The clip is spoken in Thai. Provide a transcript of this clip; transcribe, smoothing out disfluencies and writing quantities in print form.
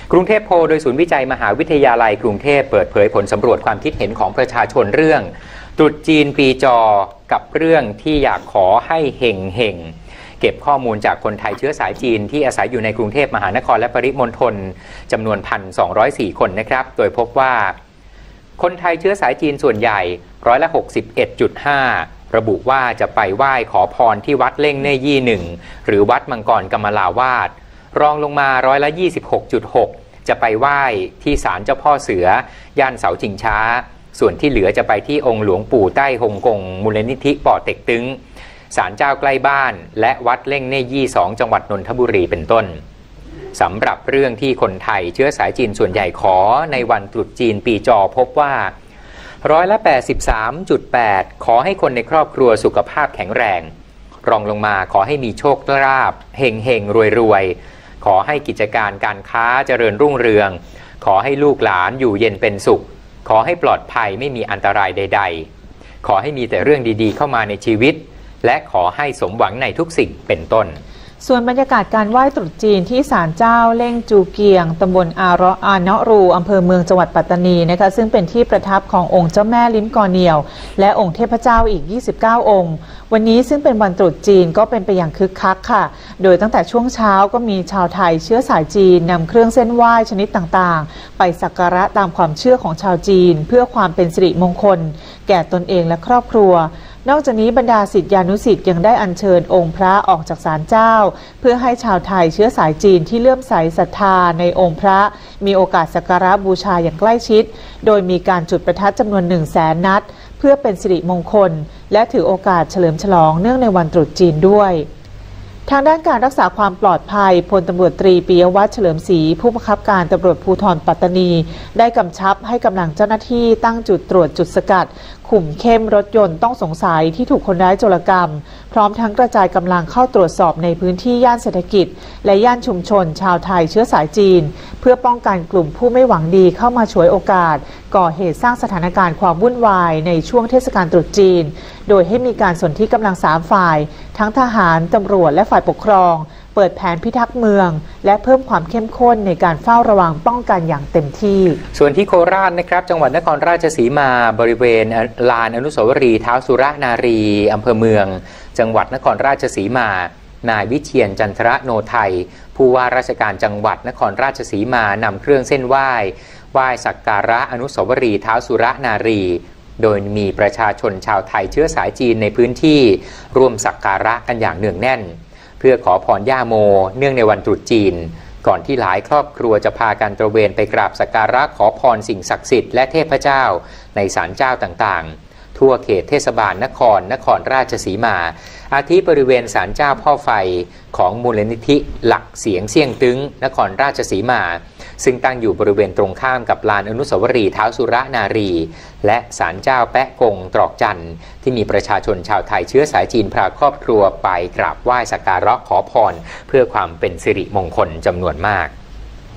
กรุงเทพโพลโดยศูนย์วิจัยมหาวิทยาลัยกรุงเทพเปิดเผยผลสำรวจความคิดเห็นของประชาชนเรื่องตรุษจีนปีจอกับเรื่องที่อยากขอให้เฮงเฮงเก็บข้อมูลจากคนไทยเชื้อสายจีนที่อาศัยอยู่ในกรุงเทพมหานครและปริมณฑลจำนวน 1,204 คนนะครับโดยพบว่าคนไทยเชื้อสายจีนส่วนใหญ่61.5%ระบุว่าจะไปไหว้ขอพรที่วัดเล่งเน่ยี่หนึ่งหรือวัดมังกรกมลาวาสรองลงมา26.6%จะไปไหว้ที่ศาลเจ้าพ่อเสือย่านเสาชิงช้าส่วนที่เหลือจะไปที่องค์หลวงปู่ใต้ฮงกงมูลนิธิป่อเต็กตึงศาลเจ้าใกล้บ้านและวัดเล่งเน่ยี่2จังหวัดนนทบุรีเป็นต้นสำหรับเรื่องที่คนไทยเชื้อสายจีนส่วนใหญ่ขอในวันตรุษจีนปีจอพบว่า83.8%ขอให้คนในครอบครัวสุขภาพแข็งแรงรองลงมาขอให้มีโชคลาภเฮงเฮงรวยขอให้กิจการการค้าเจริญรุ่งเรืองขอให้ลูกหลานอยู่เย็นเป็นสุขขอให้ปลอดภัยไม่มีอันตรายใดๆขอให้มีแต่เรื่องดีๆเข้ามาในชีวิตและขอให้สมหวังในทุกสิ่งเป็นต้นส่วนบรรยากาศการไหว้ตรุษจีนที่ศาลเจ้าเล่งจูเกียงตำบลอาเนาะรูอำเภอเมืองจังหวัดปัตตานีนะคะซึ่งเป็นที่ประทับขององค์เจ้าแม่ลิ้มกอเหนี่ยวและองค์เทพเจ้าอีก29องค์วันนี้ซึ่งเป็นวันตรุษจีนก็เป็นไปอย่างคึกคักค่ะโดยตั้งแต่ช่วงเช้าก็มีชาวไทยเชื้อสายจีนนำเครื่องเส้นไหว้ชนิดต่างๆไปสักการะตามความเชื่อของชาวจีนเพื่อความเป็นสิริมงคลแก่ตนเองและครอบครัวนอกจากนี้บรรดาศิษยานุศิษย์ยังได้อัญเชิญองค์พระออกจากศาลเจ้าเพื่อให้ชาวไทยเชื้อสายจีนที่เลื่อมใสศรัทธาในองค์พระมีโอกาสสักการะบูชาอย่างใกล้ชิดโดยมีการจุดประทัดจำนวน 100,000 นัดเพื่อเป็นสิริมงคลและถือโอกาสเฉลิมฉลองเนื่องในวันตรุษจีนด้วยทางด้านการรักษาความปลอดภัยพลตำรวจตรีปิยวัฒน์เฉลิมศรีผู้บังคับการตำรวจภูธรปัตตานีได้กำชับให้กำลังเจ้าหน้าที่ตั้งจุดตรวจจุดสกัดคุมเข้มรถยนต์ต้องสงสัยที่ถูกคนร้ายโจรกรรมพร้อมทั้งกระจายกำลังเข้าตรวจสอบในพื้นที่ย่านเศรษฐกิจและย่านชุมชนชาวไทยเชื้อสายจีนเพื่อป้องกันกลุ่มผู้ไม่หวังดีเข้ามาฉวยโอกาสก่อเหตุสร้างสถานการณ์ความวุ่นวายในช่วงเทศกาลตรุษจีนโดยให้มีการสนธิกำลัง3ฝ่ายทั้งทหารตำรวจและฝ่ายปกครองเปิดแผนพิทักษ์เมืองและเพิ่มความเข้มข้นในการเฝ้าระวังป้องกันอย่างเต็มที่ส่วนที่โคราชนะครับจังหวัดนครราชสีมาบริเวณลานอนุสาวรีย์ท้าวสุรนารีอำเภอเมืองจังหวัดนครราชสีมานายวิเชียรจันทรโนไทยผู้ว่าราชการจังหวัดนครราชสีมานำเครื่องเส้นไหว้สักการะอนุสาวรีย์ท้าวสุรนารีโดยมีประชาชนชาวไทยเชื้อสายจีนในพื้นที่ร่วมสักการะกันอย่างเนืองแน่นเพื่อขอพรย่าโมเนื่องในวันตรุษจีนก่อนที่หลายครอบครัวจะพากันตระเวนไปกราบสักการะขอพรสิ่งศักดิ์สิทธิ์และเทพเจ้าในศาลเจ้าต่างๆทั่วเขตเทศบาลนครราชสีมาอาทิบริเวณศาลเจ้าพ่อไฟของมูลนิธิหลักเสียงเสี่ยงตึงนครราชสีมาซึ่งตั้งอยู่บริเวณตรงข้ามกับลานอนุสาวรีย์ท้าวสุรนารีและศาลเจ้าแปะกงตรอกจันทร์ที่มีประชาชนชาวไทยเชื้อสายจีนพาครอบครัวไปกราบไหว้สักการะขอพรเพื่อความเป็นสิริมงคลจำนวนมาก